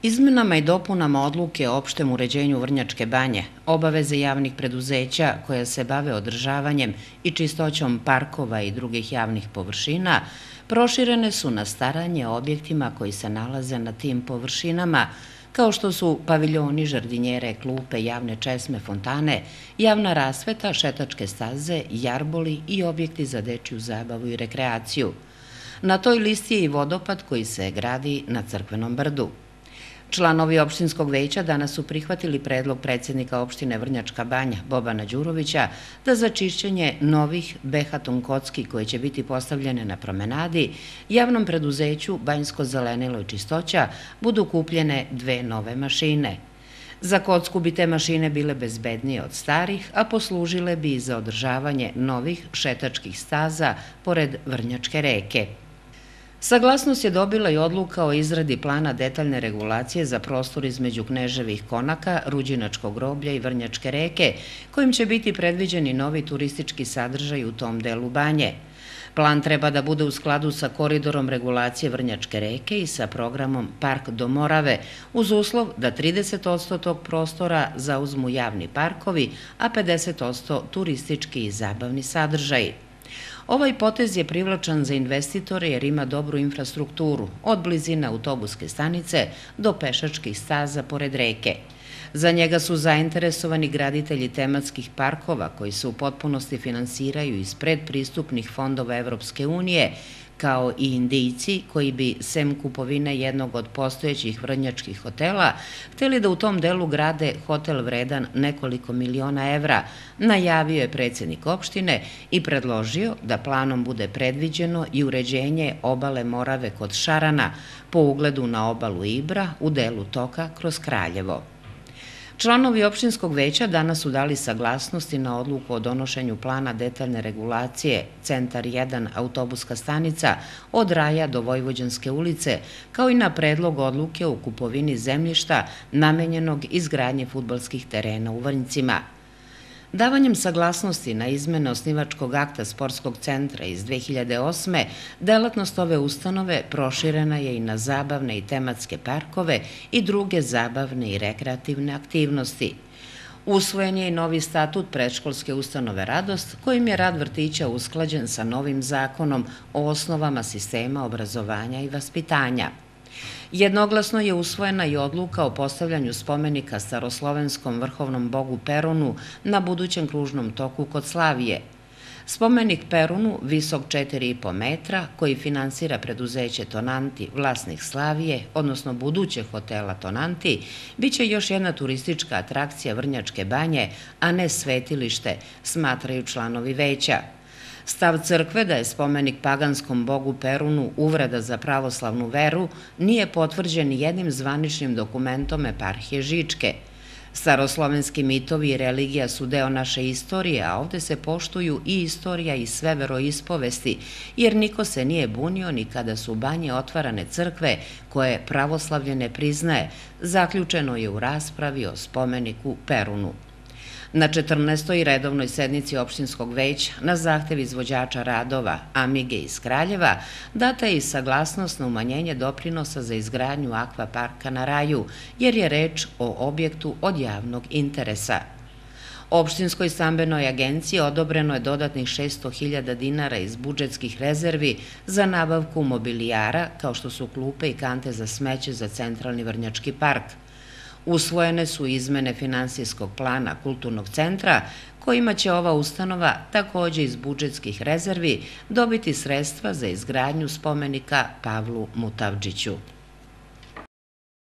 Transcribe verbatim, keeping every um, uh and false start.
Izmenama i dopunama odluke o opštem uređenju Vrnjačke banje, obaveze javnih preduzeća koja se bave održavanjem i čistoćom parkova i drugih javnih površina proširene su na staranje o objektima koji se nalaze na tim površinama, kao što su paviljoni, žardinjere, klupe, javne česme, fontane, javna rasveta, šetačke staze, jarboli i objekti za dečiju zabavu i rekreaciju. Na toj listi je i vodopad koji se gradi na Crkvenom brdu. Članovi opštinskog veća danas su prihvatili predlog predsjednika opštine Vrnjačka banja Bobana Đurovića da za čišćenje novih behaton kocki koje će biti postavljene na promenadi, javnom preduzeću Banjsko zelenilo i čistoća budu kupljene dve nove mašine. Za kocku bi te mašine bile bezbednije od starih, a poslužile bi i za održavanje novih šetačkih staza pored Vrnjačke reke. Saglasnost je dobila i odluka o izradi plana detaljne regulacije za prostor između Kneževih konaka, Ruđinačkog groblja i Vrnjačke reke, kojim će biti predviđeni novi turistički sadržaj u tom delu banje. Plan treba da bude u skladu sa koridorom regulacije Vrnjačke reke i sa programom Park do Morave, uz uslov da trideset posto tog prostora zauzmu javni parkovi, a pedeset posto turistički i zabavni sadržaji. Ovaj potez je privlačan za investitore jer ima dobru infrastrukturu, od blizine autobuske stanice do pešačkih staza pored reke. Za njega su zainteresovani graditelji tematskih parkova koji se u potpunosti finansiraju iz predpristupnih fondova Evropske unije, kao i Indijci koji bi, sem kupovine jednog od postojećih vrnjačkih hotela, hteli da u tom delu grade hotel vredan nekoliko miliona evra, najavio je predsjednik opštine i predložio da planom bude predviđeno i uređenje obale Morave kod Šarana po ugledu na obalu Ibra u delu toka kroz Kraljevo. Članovi opštinskog veća danas su dali saglasnosti na odluku o donošenju plana detaljne regulacije Centar jedan autobuska stanica od Raja do Vojvođanske ulice, kao i na predlog odluke o kupovini zemljišta namenjenog izgradnje fudbalskih terena u Vrnjcima. Davanjem saglasnosti na izmene osnivačkog akta Sportskog centra iz dve hiljade osme. delatnost ove ustanove proširena je i na zabavne i tematske parkove i druge zabavne i rekreativne aktivnosti. Usvojen je i novi statut predškolske ustanove Radost, kojim je rad vrtića usklađen sa novim zakonom o osnovama sistema obrazovanja i vaspitanja. Jednoglasno je usvojena i odluka o postavljanju spomenika staroslovenskom vrhovnom bogu Perunu na budućem kružnom toku kod Slavije. Spomenik Perunu, visok četiri i po metra, koji finansira preduzeće Tonanti, vlasnik Slavije, odnosno budućeg hotela Tonanti, biće još jedna turistička atrakcija Vrnjačke banje, a ne svetilište, smatraju članovi veća. Stav crkve da je spomenik paganskom bogu Perunu uvreda za pravoslavnu veru nije potvrđen jednim zvaničnim dokumentom eparhije Žičke. Staroslovenski mitovi i religija su deo naše istorije, a ovde se poštuju i istorija i sve veroispovesti, jer niko se nije bunio ni kada su banje otvarane crkve koje pravoslavlje ne priznaje, zaključeno je u raspravi o spomeniku Perunu. Na četrnaestoj redovnoj sednici opštinskog veća na zahtev izvođača radova Amige iz Kraljeva data je i saglasnost na umanjenje doprinosa za izgradnju akvaparka na Raju, jer je reč o objektu od javnog interesa. Opštinskoj stambenoj agenciji odobreno je dodatnih šesto hiljada dinara iz budžetskih rezervi za nabavku mobilijara, kao što su klupe i kante za smeće za centralni Vrnjački park. Usvojene su izmene finansijskog plana kulturnog centra, kojima će ova ustanova takođe iz budžetskih rezervi dobiti sredstva za izgradnju spomenika Pavlu Mutavdžiću.